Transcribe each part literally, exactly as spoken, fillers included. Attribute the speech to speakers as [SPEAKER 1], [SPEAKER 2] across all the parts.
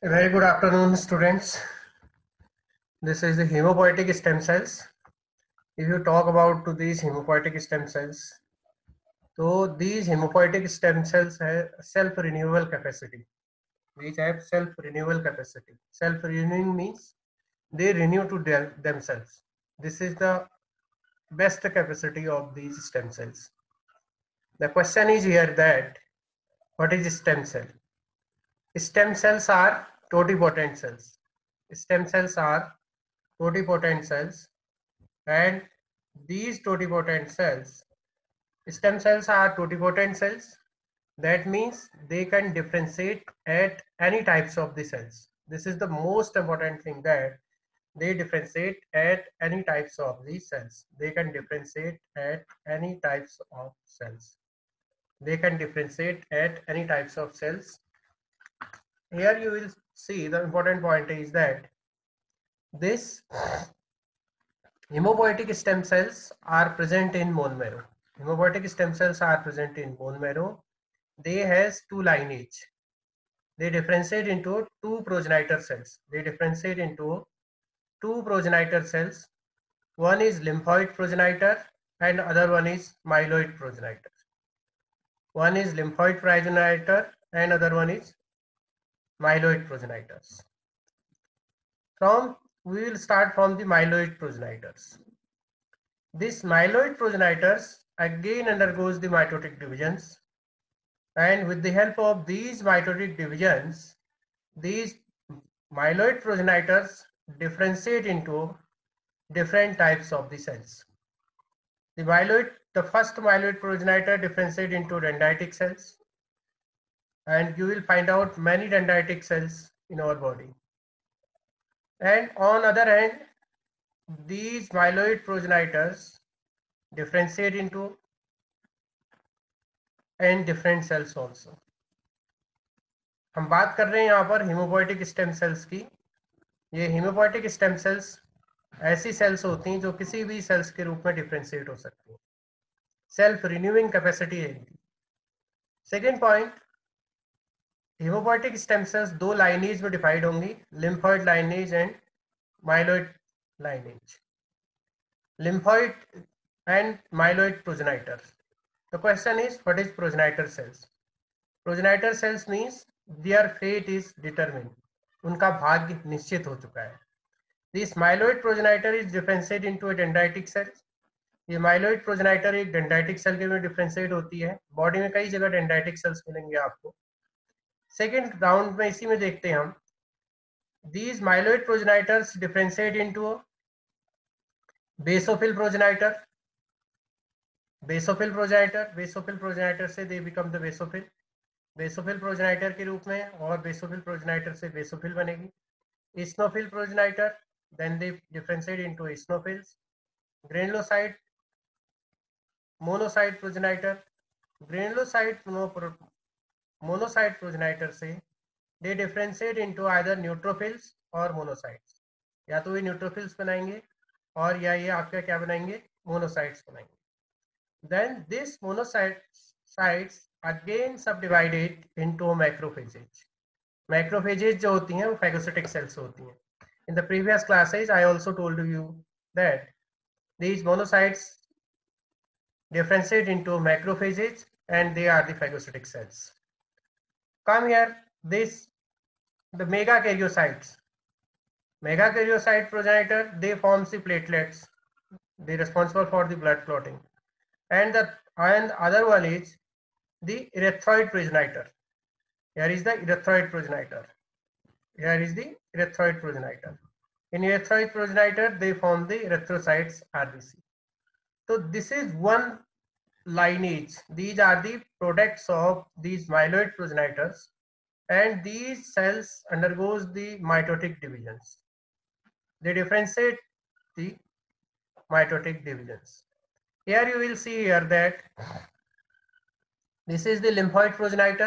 [SPEAKER 1] A very good afternoon, students. This is the hemopoietic stem cells. If you talk about to these hemopoietic stem cells, so these hemopoietic stem cells have self-renewal capacity. These have self-renewal capacity. Self-renewing means they renew to them, themselves. This is the best capacity of these stem cells. The question is here that what is stem cell? Stem cells are totipotent cells. Stem cells are totipotent cells, and these totipotent cells, stem cells are totipotent cells. That means they can differentiate at any types of the cells. This is the most important thing, that they differentiate at any types of the cells. They can differentiate at any types of cells. They can differentiate at any types of cells. Here you will see the important point is that this hemopoietic stem cells are present in bone marrow. Hemopoietic stem cells are present in bone marrow. They has two lineage. They differentiate into two progenitor cells. They differentiate into two progenitor cells. One is lymphoid progenitor and other one is myeloid progenitor. One is lymphoid progenitor and other one is myeloid progenitors. From we will start from the myeloid progenitors. This myeloid progenitors again undergoes the mitotic divisions, and with the help of these mitotic divisions, these myeloid progenitors differentiate into different types of the cells. The myeloid, the first myeloid progenitor differentiate into dendritic cells, and you will find out many dendritic cells in our body. And on other hand, these myeloid progenitors differentiate into and different cells also. हम बात कर रहे हैं यहाँ पर hemopoietic stem cells की. ये hemopoietic stem cells ऐसी सेल्स होती हैं जो किसी भी सेल्स के रूप में डिफरेंशिएट हो सकती हैं. सेल्फ रिन्यूइंग कैपेसिटी है इनकी. Second point, hemopoietic stem cells दो लाइनेज में डिवाइड होंगी, lymphoid lineage and myeloid lineage. Lymphoid and myeloid progenitor. The question is, what is progenitor cells? Progenitor cells means their fate is determined. उनका भाग्य निश्चित हो चुका है. This myeloid progenitor is differentiated into a dendritic cells. ये myeloid progenitor एक dendritic cell के में differentiate होती है. बॉडी में कई जगह dendritic cells मिलेंगे आपको. सेकेंड राउंड में इसी में देखते हैं हम. These myeloid progenitors differentiate into a basophil progenitor. Basophil progenitor, basophil progenitor से they become the basophil. Basophil progenitor के रूप में, और बेसोफिल प्रोजेनाइटर से बेसोफिल बनेगी. Eosinophil progenitor, then they differentiate into eosinophils. Granulocyte monocyte progenitor, granulocyte monocyte progenitor से they differentiate into either neutrophils और monocytes. या तो ये न्यूट्रोफिल्स बनाएंगे और या ये आपका क्या बनाएंगे, मोनोसाइट्स बनाएंगे. Then this monocytes again subdivided into macrophages. Macrophages जो होती हैं वो phagocytic cells होती हैं. In the previous classes I also told you that these monocytes differentiate into macrophages and they are the phagocytic cells. Come here, this the megakaryocytes. Megakaryocyte progenitor, they form the platelets. They are responsible for the blood clotting. And the and other one is the erythroid progenitor. Here is the erythroid progenitor. Here is the erythroid progenitor. In erythroid progenitor, they form the erythrocytes R B C. So this is one lineage. These are the products of these myeloid progenitors, and these cells undergoes the mitotic divisions. They differentiate the mitotic divisions. Here you will see here that this is the lymphoid progenitor,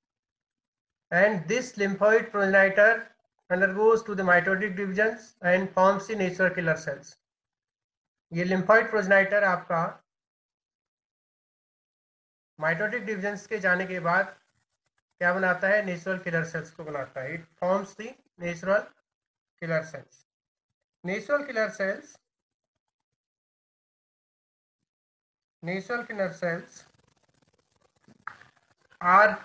[SPEAKER 1] and this lymphoid progenitor undergoes to the mitotic divisions and forms the natural killer cells. ये lymphoid progenitor आपका mitotic divisions के जाने के बाद क्या बनाता है? Natural killer sales को बनाता है. It forms the natural killer cells. Natural killer cells natural killer cells are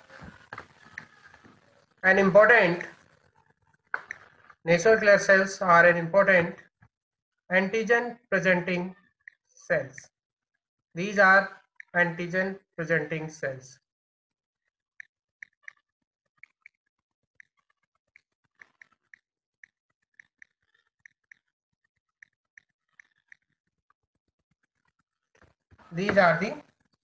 [SPEAKER 1] an important natural killer cells are an important antigen presenting cells. These are antigen presenting cells. These are the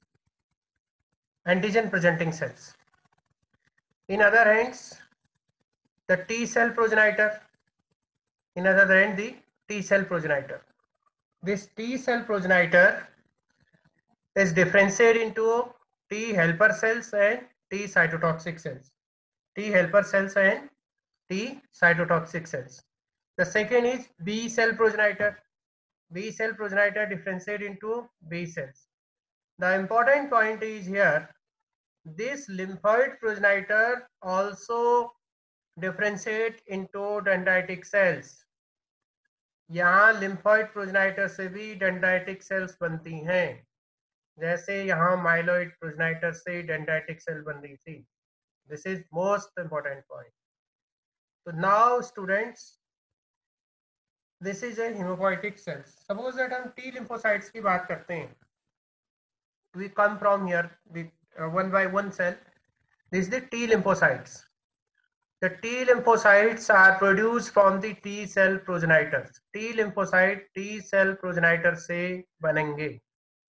[SPEAKER 1] antigen presenting cells. In other hands, the T cell progenitor. In other hand, the T cell progenitor. This T cell progenitor is differentiated into T helper cells and T cytotoxic cells. T helper cells and T cytotoxic cells. The second is B cell progenitor. B cell progenitor differentiated into B cells. The important point is here, this lymphoid progenitor also differentiate into dendritic cells. यहाँ lymphoid progenitor से भी dendritic cells बनती हैं, जैसे यहाँ myeloid progenitor से dendritic cell बन रही थी. This is most important point. So now students, this is a hemopoietic cells. Suppose that हम T lymphocytes की बात करते हैं. We come from here with uh, one by one cell. This is the T lymphocytes. The T lymphocytes are produced from the T cell progenitors. T lymphocyte T cell progenitor से बनेंगे.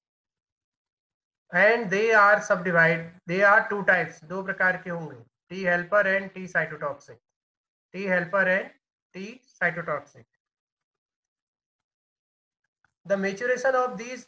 [SPEAKER 1] And they are subdivided. They are two types. दो प्रकार के होंगे. T helper and T cytotoxic. T helper and T cytotoxic. The maturation of these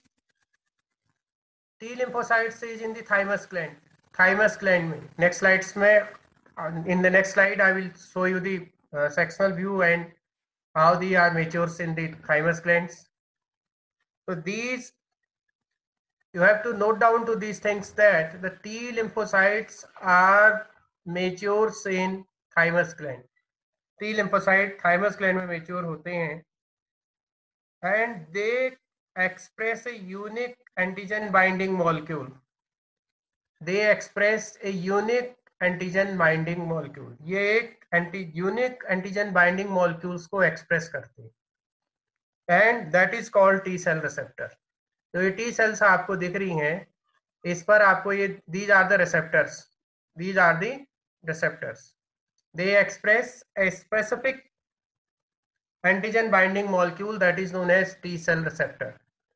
[SPEAKER 1] T lymphocytes is in the thymus gland. Thymus gland में. Next slides में. In the next slide, I will show you the uh, sectional view and how they are matures in the thymus glands. So these, you have to note down to these things that the T lymphocytes are matures in thymus gland. T lymphocyte thymus gland में mature होते हैं, and they express a unique antigen binding molecule. They express a unique antigen binding molecule. ये एक anti unique antigen binding molecules को express करते हैं, and that is called T cell receptor. तो ये टी सेल्स आपको दिख रही हैं, इस पर आपको ये these are the receptors. These are the receptors. They express a specific antigen binding molecule that is known as T cell receptor.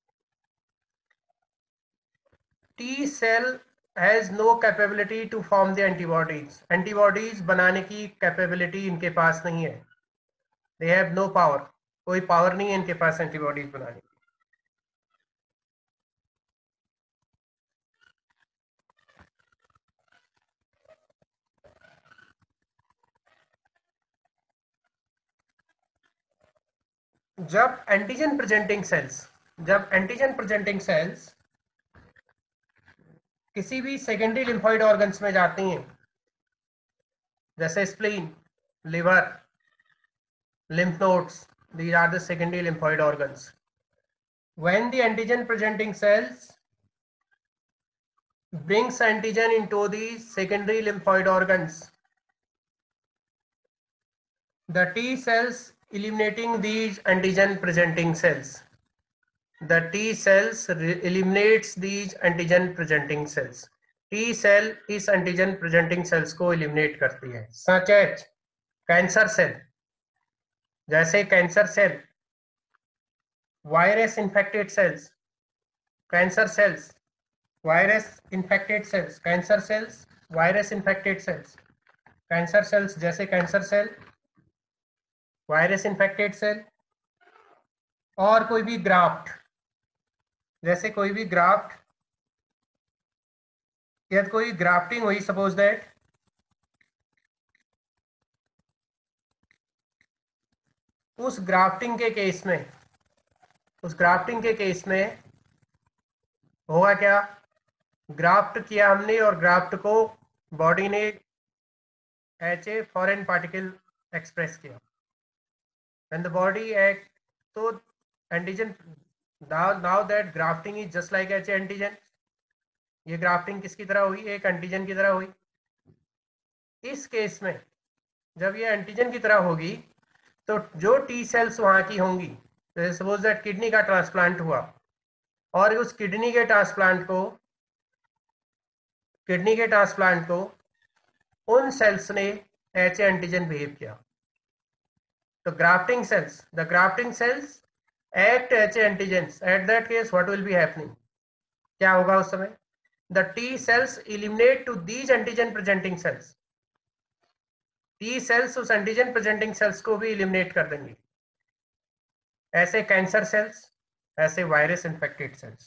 [SPEAKER 1] T cell has no capability to form the antibodies. Antibodies बनाने की capability इनके पास नहीं है. They have no power. कोई power नहीं है इनके पास antibodies बनाने की. जब एंटीजन प्रेजेंटिंग सेल्स जब एंटीजन प्रेजेंटिंग सेल्स किसी भी सेकेंडरी लिम्फोइड ऑर्गन्स में जाती हैं, जैसे spleen, liver, lymph nodes, these are the secondary lymphoid organs. When the antigen presenting cells brings antigen into the secondary lymphoid organs, the T cells eliminating these antigen presenting cells. The T cells eliminates these antigen presenting cells. T cell इस antigen presenting cells को eliminate करती है. Such as cancer cell, जैसे cancer cell, virus infected cells, cancer cells, virus infected cells, cancer cells, virus infected cells, cancer cells जैसे cancer cell, virus infected cell, और कोई भी graft, जैसे कोई भी ग्राफ्ट, यदि कोई ग्राफ्टिंग हुई, सपोज दैट उस ग्राफ्टिंग के केस में उस ग्राफ्टिंग के केस में होगा क्या, ग्राफ्ट किया हमने और ग्राफ्ट को बॉडी ने H a foreign particle express किया, when the body act, तो antigen, now now that grafting is just like H antigen, ये ग्राफ्टिंग किसकी तरह हुई, एक एंटीजन की तरह हुई। इस केस में जब ये एंटीजन की तरह होगी तो जो टी सेल्स वहां की होंगी, सपोज दैट किडनी का ट्रांसप्लांट हुआ और उस किडनी के ट्रांसप्लांट को किडनी के ट्रांसप्लांट को उन सेल्स ने एच एंटीजन बिहेव किया, तो grafting cells, the grafting cells act H antigens, at that case what will be happening, क्या होगा उस समय, the T cells eliminate to these antigen presenting cells, T cells उस एंटीजन प्रेजेंटिंग सेल्स को भी eliminate कर देंगे, ऐसे कैंसर सेल्स, ऐसे वायरस इन्फेक्टेड सेल्स।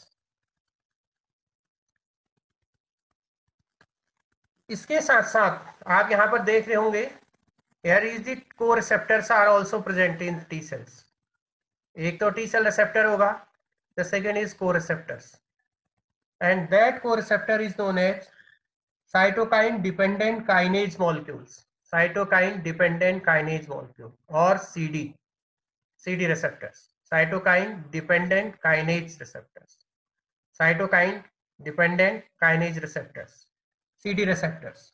[SPEAKER 1] इसके साथ साथ आप यहां पर देख रहे होंगे, here is the co-receptors are also present in T cells, एक तो T cell receptor होगा, the second is co-receptors, and that co-receptor is known as cytokine dependent kinase molecules, cytokine dependent kinase molecule or C D, C D receptors, cytokine dependent kinase receptors, cytokine dependent kinase receptors, C D receptors।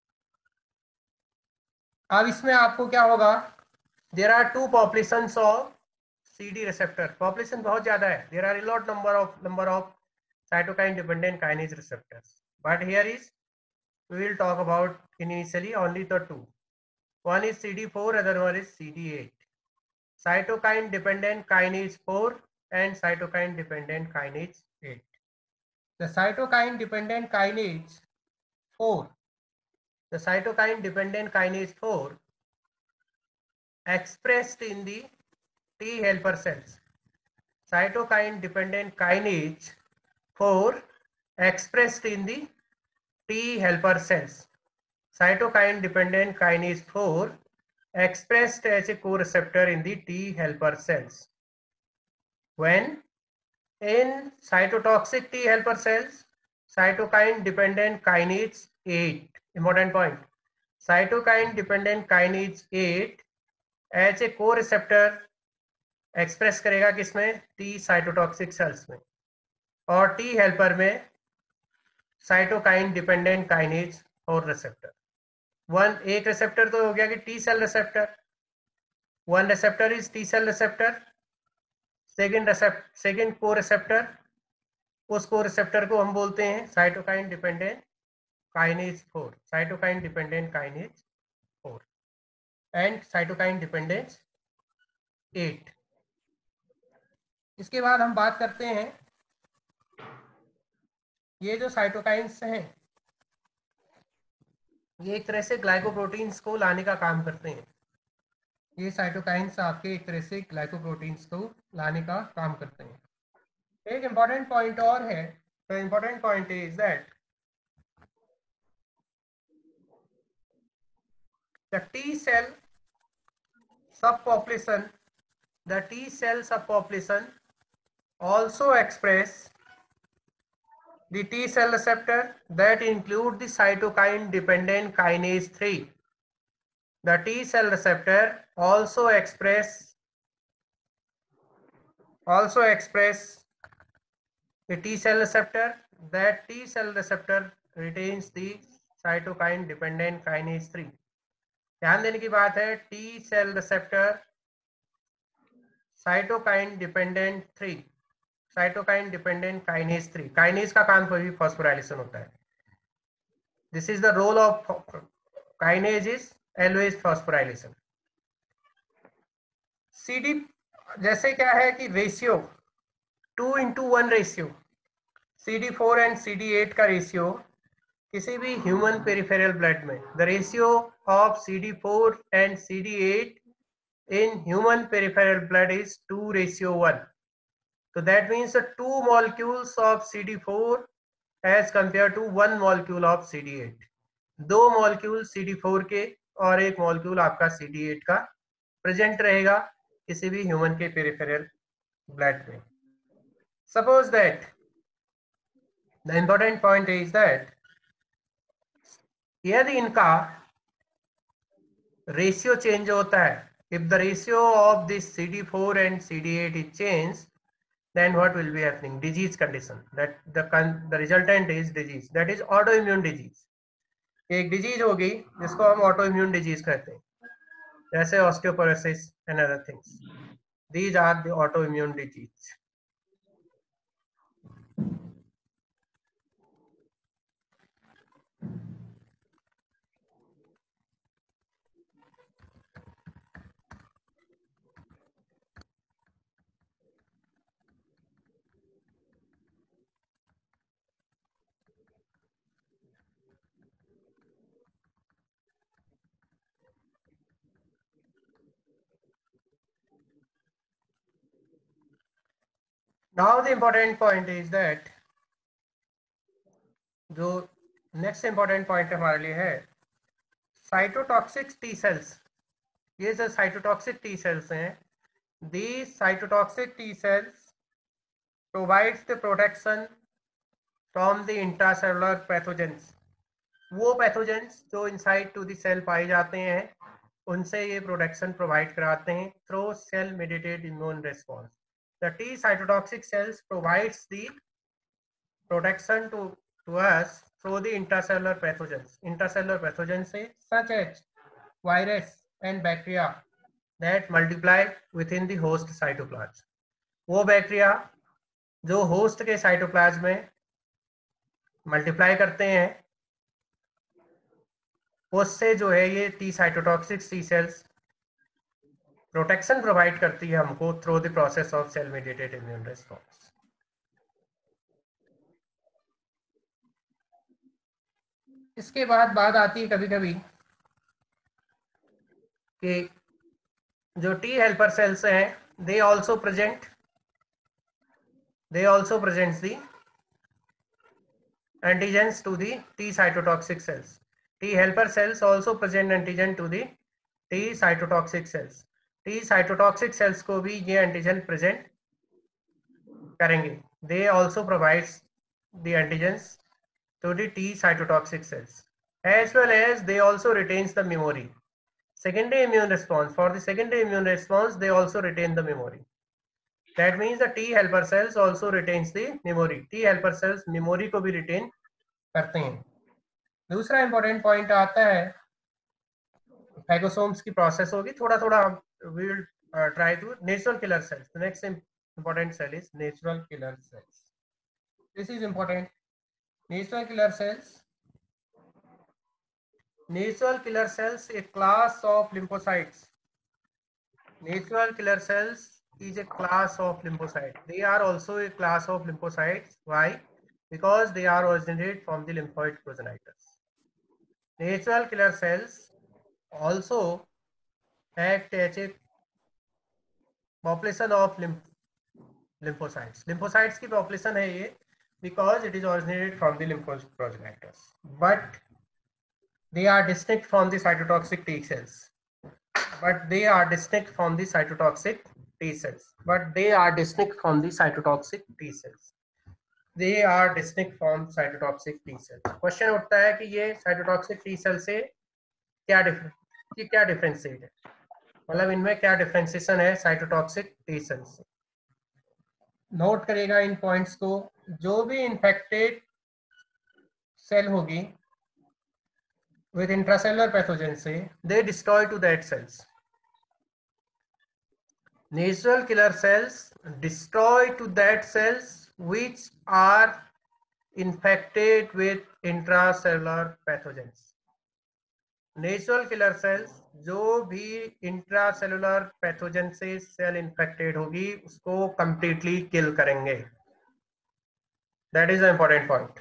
[SPEAKER 1] अब इसमें आपको क्या होगा, there are two populations of C D receptor, population बहुत ज्यादा है, देयर आर a lot number of number of cytokine dependent kinase receptors, but here is we will talk about initially only the two, one is C D four, other one is C D eight, cytokine dependent kinase four and cytokine dependent kinase eight। The cytokine dependent kinase four, the cytokine dependent kinase four expressed in the T helper cells, cytokine dependent kinase four expressed in the T helper cells, cytokine dependent kinase four expressed as a co-receptor in the T helper cells. When in cytotoxic T helper cells, cytokine dependent kinase eight, important point, cytokine dependent kinase eight as a co-receptor express करेगा किसमें, T cytotoxic cells में, और T helper में cytokine dependent kinase और receptor. One, एक receptor तो हो गया कि T cell receptor, one receptor is T cell receptor, second recept second co-receptor, उस को रिसेप्टर को हम बोलते हैं cytokine dependent kinase four, cytokine dependent kinase four and cytokine dependence eight. इसके बाद हम बात करते हैं, ये जो साइटोकाइंस हैं ये एक तरह से ग्लाइकोप्रोटीन्स को लाने का काम करते हैं, ये साइटोकाइंस आपके एक तरह से ग्लाइकोप्रोटीन्स को लाने का काम करते हैं। एक इंपॉर्टेंट पॉइंट और है, the important point is that the T cell subpopulation, the T cell subpopulation also express the T cell receptor that include the cytokine dependent kinase three. The T cell receptor also express also express the T cell receptor, that T cell receptor retains the cytokine dependent kinase three। ध्यान देने की बात है, T cell receptor cytokine dependent three, cytokine dependent kinase three, kinase का काम कोई भी phosphorylation होता है, this is the role of kinase is always phosphorylation. CD जैसे क्या है कि ratio two into one ratio, C D four and C D eight का रेशियो किसी भी ह्यूमन पेरिफेरल ब्लड में, the ratio of C D four and C D eight in human peripheral blood is two ratio one. So that means the two molecules of C D four as compared to one molecule of C D eight. दो molecule C D four के और एक molecule आपका C D eight का present रहेगा किसी भी human के पेरिफेरल ब्लड में। Suppose that the important point is that यदि इनका रेशियो चेंज होता है, if the ratio of this C D four and C D eight is changed, then what will be happening? Disease condition, that the the resultant is disease, that is autoimmune disease. एक disease होगी जिसको हम autoimmune disease कहते हैं, जैसे osteoporosis and other things, these are the autoimmune disease. Now the important point is that जो next important point हमारे लिए है साइटोटॉक्सिक टी सेल्स. ये जो साइटोटॉक्सिक टी सेल्स हैं, these cytotoxic T cells provides the protection from the intracellular pathogens. वो pathogens जो inside to the cell पाए जाते हैं उनसे ये प्रोटेक्शन प्रोवाइड कराते हैं through cell mediated immune response. The T cytotoxic cells provides the protection to to us through the intracellular pathogens. Intracellular pathogens say such as virus and bacteria that multiply within the host cytoplasm. वो bacteria जो host के cytoplasm में multiply करते हैं उससे जो है ये T cytotoxic T cells protection provide करती है हमको through the process of cell mediated immune response. इसके बाद बात आती है कभी कभी कि जो टी हेल्पर सेल्स हैं they also present they also presents the antigens to the T cytotoxic cells. T helper cells also present antigen to the T cytotoxic cells. T cytotoxic cells को भी ये antigen present करेंगे. They also provides the antigens to the T cytotoxic cells, as well as they also retains the memory. Secondary immune response. For the secondary immune response, they also retain the memory. That means the T helper cells also retains the memory. T helper cells memory को भी retain करते हैं. दूसरा important point आता है फैगोसोम्स की process होगी थोड़ा थोड़ा. We will try to natural killer cells. The next important cell is natural killer cells. This is important. Natural killer cells natural killer cells a class of lymphocytes. Natural killer cells is a class of lymphocytes. They are also a class of lymphocytes. Why? Because they are originated from the lymphoid progenitors. Natural killer cells also act as a population of lymph lymphocytes. Lymphocytes की population है ये because it is originated from the lymphoid progenitors. But they are distinct from the cytotoxic T cells. But they are distinct from the cytotoxic T cells. But they are distinct from the cytotoxic T cells. They are distinct from cytotoxic T cells. Question उठता है कि ये cytotoxic T cell से क्या difference ये क्या differentiate है, मतलब इनमें क्या डिफरेंशिएशन है साइटोटॉक्सिक टी सेल्स से. नोट करेगा इन पॉइंट्स को. जो भी इन्फेक्टेड सेल होगी with intracellular pathogens से they destroy to that cells. Natural killer cells destroy to that cells which are infected with intracellular pathogens. Natural killer cells जो भी इंट्रासेलुलर पैथोजन से सेल इन्फेक्टेड होगी उसको कंप्लीटली किल करेंगे. That is the important point.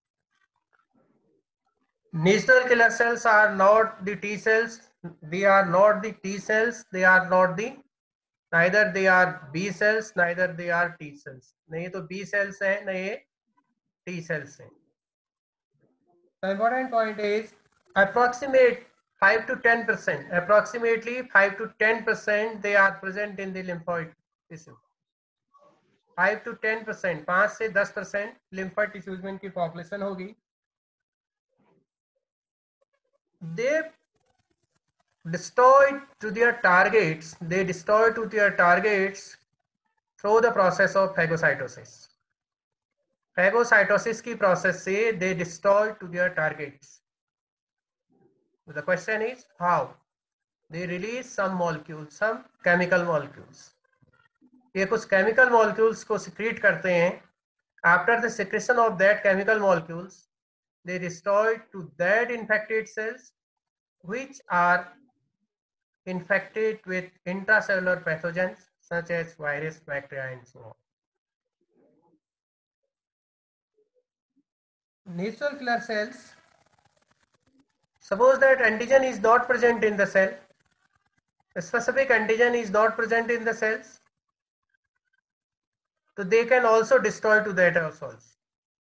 [SPEAKER 1] Natural killer cells are not the T cells. They are not the T cells. They are not the neither they are B cells neither they are T cells. नहीं तो B cells हैं न ये T cells हैं. The important point is approximate five to ten percent, approximately five to ten percent they are present in the lymphoid tissue. five to ten percent, पाँच से दस percent lymphoid tissues में इनकी population होगी. they destroy to their targets, they destroy to their targets through the process of phagocytosis. Phagocytosis की process से they destroy to their targets. The question is how? They release some molecules, some chemical molecules. ये कुछ chemical molecules को secrete करते हैं. After the secretion of that chemical molecules, they destroy to that infected cells which are infected with intracellular pathogens such as virus, bacteria, and so on. Natural killer cells, suppose that antigen is not present in the cell, a specific antigen is not present in the cells, so they can also destroy to that cells.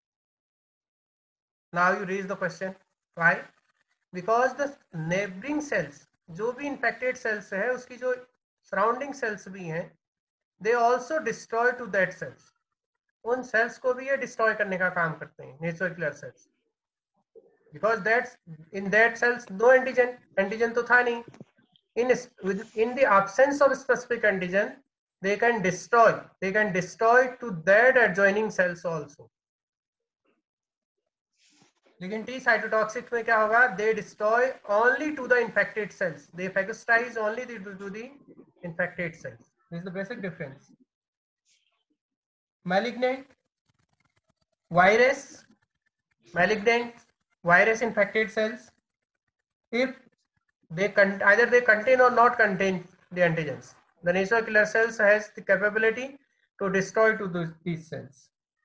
[SPEAKER 1] Now you raise the question, why? Because the neighboring cells, जो भी infected cells है, उसकी जो surrounding cells भी हैं, they also destroy to that cells. उन cells को भी ये destroy करने का काम करते हैं, natural killer cells. Because that's in that cells no antigen, antigen तो था नहीं. In in the absence of specific antigen, they can destroy, they can destroy to that adjoining cells also. लेकिन T cytotoxic में क्या होगा? They destroy only to the infected cells. They phagocytize only to, to the infected cells. This is the basic difference. Malignant, virus, malignant, virus infected cells. If they con either they contain or not contain the antigens, the natural killer cells has the capability to destroy to those, these cells.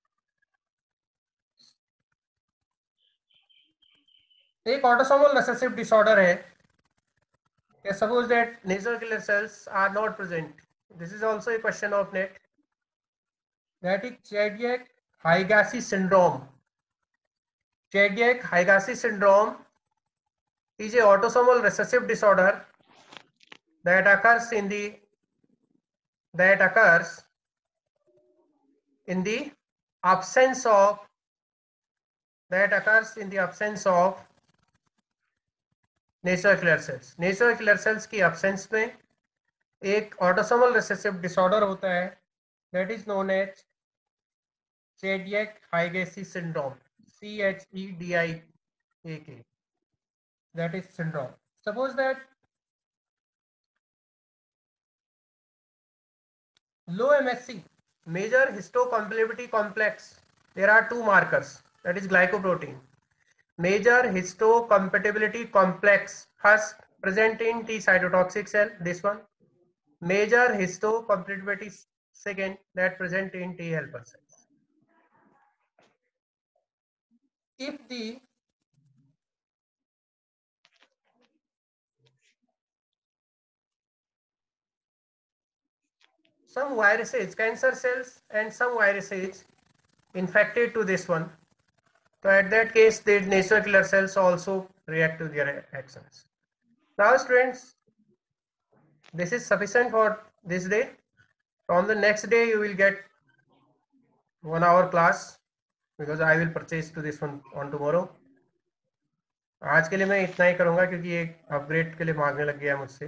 [SPEAKER 1] एक autosomal recessive disorder है. Suppose that natural killer cells are not present. This is also a question of net. That is Chediak-Higashi syndrome. Chediak-Higashi syndrome is a autosomal recessive disorder that occurs in the that occurs in the absence of that occurs in the absence of natural killer cells. Natural killer cells की absence में एक autosomal recessive disorder होता है, that is known as Chediak-Higashi syndrome. C H E D I A K. That is syndrome. Suppose that low M S C, major histocompatibility complex, there are two markers, that is glycoprotein. Major histocompatibility complex, first present in T cytotoxic cell, this one. Major histocompatibility second, that present in T helper cells. If the some viruses, cancer cells and some viruses infected to this one, so at that case the natural killer cells also react to their actions. Now students, this is sufficient for this day. From the next day you will get one hour class because I will purchase to this one on tomorrow. आज के लिए मैं इतना ही करूंगा क्योंकि ये upgrade के लिए मांगने लग गया मुझसे.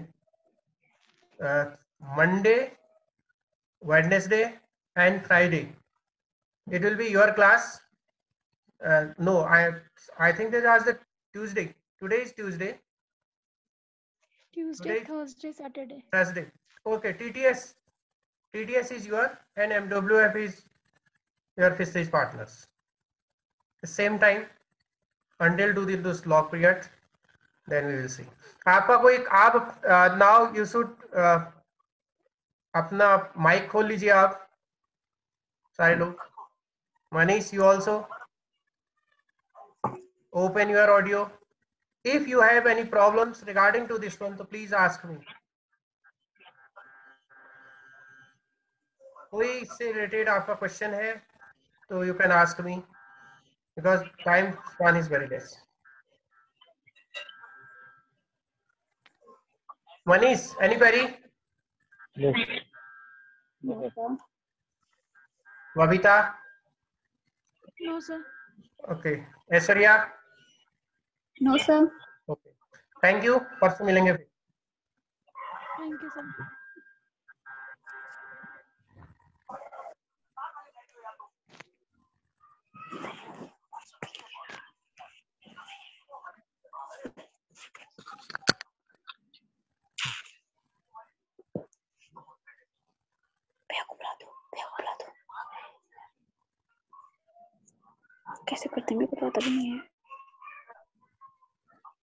[SPEAKER 1] Monday, Wednesday and Friday it will be your class. Uh, no, I I think that as the Tuesday. Today is Tuesday.
[SPEAKER 2] Tuesday, Today, Thursday, Saturday.
[SPEAKER 1] Thursday. Okay. T T S. T T S is your and M W F is your physics partners. The same time until to the this log period. Then we will see. आपका कोई आप uh, now you should uh, अपना mic खोल लीजिए आप सारे लोग. Manish, you also open your audio. If you have any problems regarding to this one, so please ask me. कोई इससे related आपका question है, तो you can ask me because time span is very less. Manish, any query?
[SPEAKER 3] Yes. No, sir.
[SPEAKER 1] Vabita?
[SPEAKER 2] No, sir.
[SPEAKER 1] Okay. Aishwarya?
[SPEAKER 2] No, sir.
[SPEAKER 1] Okay. Thank you. परसों मिलेंगे.
[SPEAKER 3] कैसे करते हैं मेरे को पता भी नहीं है।